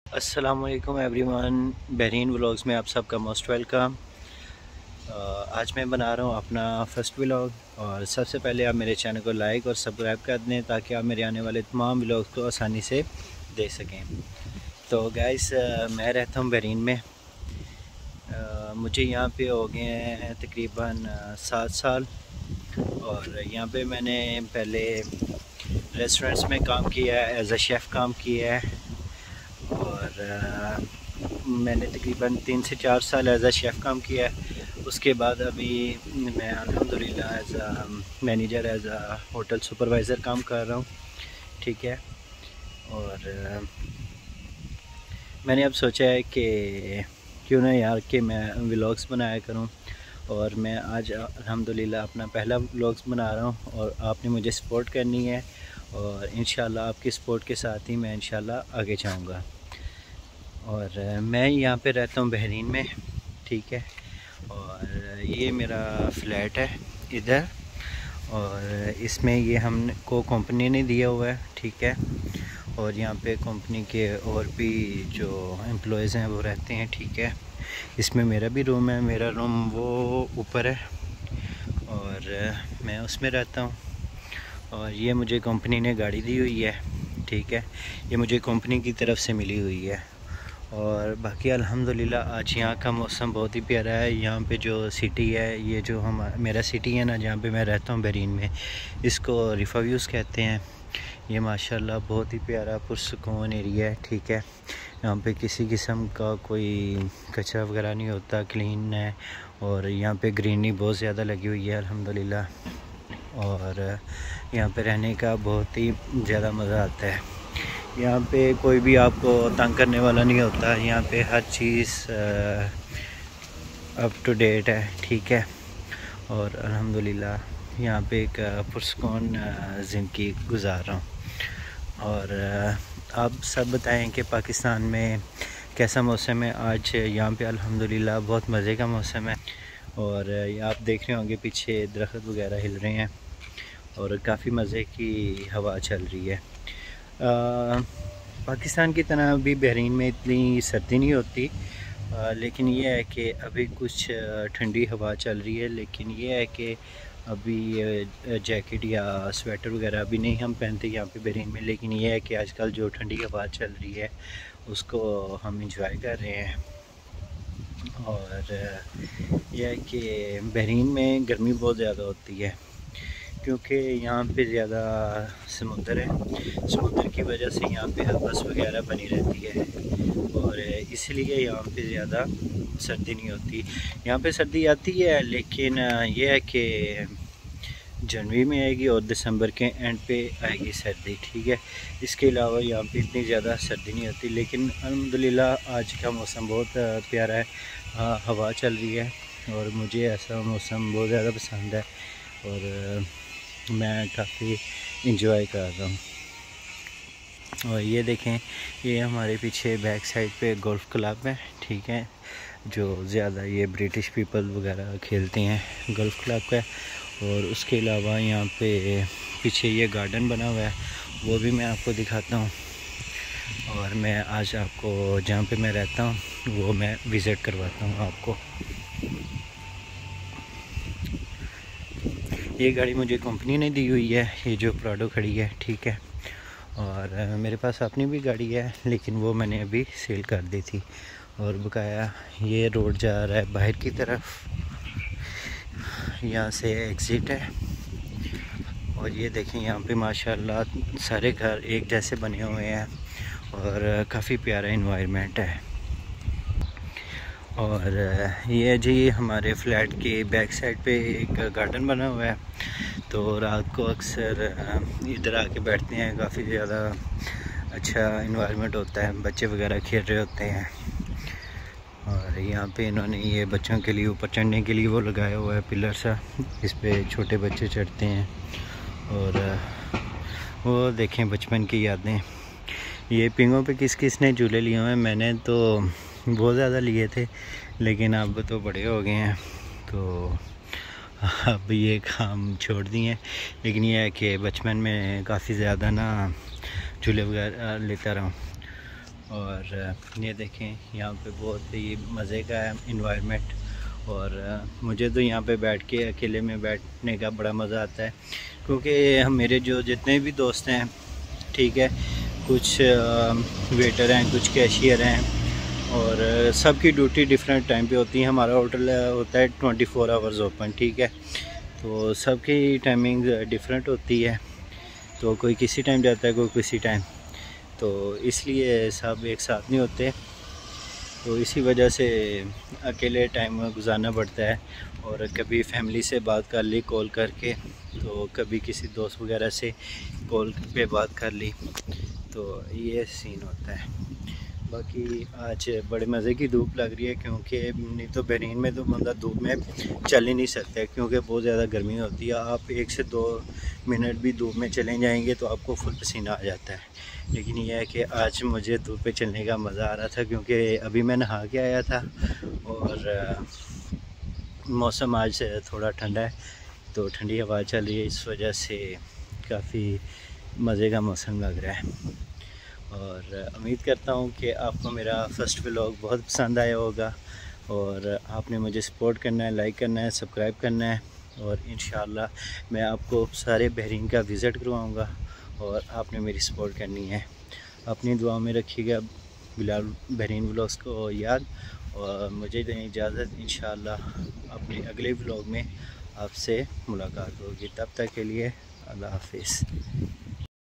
अस्सलामुअलैकुम everyone, Bahrain vlogs में आप सबका मोस्ट वेलकम। आज मैं बना रहा हूँ अपना फर्स्ट व्लॉग। और सबसे पहले आप मेरे चैनल को लाइक और सब्सक्राइब कर दें ताकि आप मेरे आने वाले तमाम व्लॉग्स को आसानी से देख सकें। तो गाइस, मैं रहता हूँ बहरीन में। मुझे यहाँ पे हो गए हैं तकरीबन 7 साल। और यहाँ पे मैंने पहले रेस्टोरेंट्स में काम किया है, एज अ शेफ़ काम किया है। और मैंने तकरीबन 3 से 4 साल एज अ शेफ़ काम किया है। उसके बाद अभी मैं अल्हम्दुलिल्लाह as a manager, as a hotel supervisor काम कर रहा हूँ। ठीक है। और मैंने अब सोचा है कि क्यों ना यार कि मैं व्लॉग्स बनाया करूँ। और मैं आज अल्हम्दुलिल्लाह अपना पहला व्लॉग्स बना रहा हूँ और आपने मुझे सपोर्ट करनी है। और इंशाल्लाह आपकी सपोर्ट के साथ ही मैं इंशाल्लाह आगे जाऊँगा। और मैं यहाँ पे रहता हूँ बहरीन में। ठीक है। और ये मेरा फ्लैट है इधर। और इसमें ये हमको कंपनी ने दिया हुआ है। ठीक है। और यहाँ पे कंपनी के और भी जो एम्प्लॉयज़ हैं वो रहते हैं। ठीक है। इसमें मेरा भी रूम है, मेरा रूम वो ऊपर है और मैं उसमें रहता हूँ। और ये मुझे कंपनी ने गाड़ी दी हुई है। ठीक है। ये मुझे कंपनी की तरफ से मिली हुई है। और बाकी अल्हम्दुलिल्लाह आज यहाँ का मौसम बहुत ही प्यारा है। यहाँ पे जो सिटी है, ये जो मेरा सिटी है ना, जहाँ पे मैं रहता हूँ बहरीन में, इसको रिफाव्यूज़ कहते हैं। ये माशाल्लाह बहुत ही प्यारा पुरसुकून एरिया है। ठीक है। यहाँ पे किसी किस्म का कोई कचरा वगैरह नहीं होता, क्लीन है। और यहाँ पे ग्रीनरी बहुत ज़्यादा लगी हुई है अल्हम्दुलिल्लाह। और यहाँ पे रहने का बहुत ही ज़्यादा मज़ा आता है। यहाँ पे कोई भी आपको तंग करने वाला नहीं होता। यहाँ पे हर चीज़ अप टू डेट है। ठीक है। और अल्हम्दुलिल्लाह यहाँ पे एक पुरसुकून ज़िंदगी गुजार रहा हूँ। और आप सब बताएं कि पाकिस्तान में कैसा मौसम है। आज यहाँ पे अल्हम्दुलिल्लाह बहुत मज़े का मौसम है। और आप देख रहे होंगे पीछे दरख्त वगैरह हिल रहे हैं और काफ़ी मज़े की हवा चल रही है। पाकिस्तान की तरह अभी बहरीन में इतनी सर्दी नहीं होती, लेकिन ये है कि अभी कुछ ठंडी हवा चल रही है। लेकिन ये है कि अभी जैकेट या स्वेटर वगैरह अभी नहीं हम पहनते यहाँ पे बहरीन में। लेकिन ये है कि आजकल जो ठंडी हवा चल रही है उसको हम इंजॉय कर रहे हैं। और यह है कि बहरीन में गर्मी बहुत ज़्यादा होती है क्योंकि यहाँ पे ज़्यादा समुंदर है। समुंदर की वजह से यहाँ पे हवस वगैरह बनी रहती है और इसलिए यहाँ पे ज़्यादा सर्दी नहीं होती। यहाँ पे सर्दी आती है, लेकिन यह है कि जनवरी में आएगी और दिसंबर के एंड पे आएगी सर्दी। ठीक है। इसके अलावा यहाँ पे इतनी ज़्यादा सर्दी नहीं होती। लेकिन अल्हम्दुलिल्लाह आज का मौसम बहुत प्यारा है। हवा चल रही है और मुझे ऐसा मौसम बहुत ज़्यादा पसंद है और मैं काफ़ी इंजॉय कर रहा हूँ। और ये देखें, ये हमारे पीछे बैक साइड पे गोल्फ़ क्लब है। ठीक है। जो ज़्यादा ये ब्रिटिश पीपल वगैरह खेलते हैं, गोल्फ़ क्लब का। और उसके अलावा यहाँ पे पीछे ये गार्डन बना हुआ है, वो भी मैं आपको दिखाता हूँ। और मैं आज आपको जहाँ पे मैं रहता हूँ वो मैं विज़िट करवाता हूँ आपको। ये गाड़ी मुझे कंपनी ने दी हुई है, ये जो प्राडो खड़ी है। ठीक है। और मेरे पास अपनी भी गाड़ी है, लेकिन वो मैंने अभी सेल कर दी थी। और बकाया ये रोड जा रहा है बाहर की तरफ, यहाँ से एग्ज़िट है। और ये देखें, यहाँ पे माशाल्लाह सारे घर एक जैसे बने हुए हैं और काफ़ी प्यारा इन्वायरमेंट है। और ये जी हमारे फ्लैट के बैक साइड पे एक गार्डन बना हुआ है, तो रात को अक्सर इधर आके बैठते हैं। काफ़ी ज़्यादा अच्छा इन्वायरमेंट होता है, बच्चे वगैरह खेल रहे होते हैं। और यहाँ पे इन्होंने ये बच्चों के लिए ऊपर चढ़ने के लिए वो लगाया हुआ है पिलर सा, इस पे छोटे बच्चे चढ़ते हैं। और वो देखें बचपन की यादें। ये पिंगों पे किस किस ने झूले लिए हुए हैं। मैंने तो बहुत ज़्यादा लिए थे, लेकिन अब तो बड़े हो गए हैं तो अब ये काम छोड़ दिए। लेकिन ये है कि बचपन में काफ़ी ज़्यादा ना झूले वगैरह लेता रहा हूँ। और ये देखें यहाँ पे बहुत ही मज़े का है इन्वायरमेंट। और मुझे तो यहाँ पे बैठ के अकेले में बैठने का बड़ा मज़ा आता है, क्योंकि हम मेरे जो जितने भी दोस्त हैं, ठीक है, कुछ वेटर हैं, कुछ कैशियर हैं, और सबकी ड्यूटी डिफरेंट टाइम पे होती है। हमारा होटल होता है 24 आवर्स ओपन, ठीक है, तो सबकी टाइमिंग डिफरेंट होती है। तो कोई किसी टाइम जाता है, कोई किसी टाइम, तो इसलिए सब एक साथ नहीं होते। तो इसी वजह से अकेले टाइम गुजारना पड़ता है। और कभी फैमिली से बात कर ली कॉल करके, तो कभी किसी दोस्त वगैरह से कॉल पे बात कर ली, तो ये सीन होता है। बाकी आज बड़े मज़े की धूप लग रही है, क्योंकि नहीं तो बहरीन में तो बंदा धूप में चल ही नहीं सकता, क्योंकि बहुत ज़्यादा गर्मी होती है। आप 1 से 2 मिनट भी धूप में चले जाएंगे तो आपको फुल पसीना आ जाता है। लेकिन यह है कि आज मुझे धूप पे चलने का मज़ा आ रहा था, क्योंकि अभी मैं नहा के आया था और मौसम आज थोड़ा ठंडा है, तो ठंडी हवा चल रही है, इस वजह से काफ़ी मज़े का मौसम लग रहा है। और उम्मीद करता हूँ कि आपको मेरा फ़र्स्ट व्लॉग बहुत पसंद आया होगा, और आपने मुझे सपोर्ट करना है, लाइक करना है, सब्सक्राइब करना है। और इंशाअल्लाह मैं आपको सारे बहरीन का विज़िट करवाऊँगा, और आपने मेरी सपोर्ट करनी है। अपनी दुआ में रखिएगा बिलाल बहरीन व्लॉग्स को याद, और मुझे दें इजाज़त। इंशाअल्लाह अपने अगले व्लॉग में आपसे मुलाकात होगी। तब तक के लिए अल्लाह हाफिज़।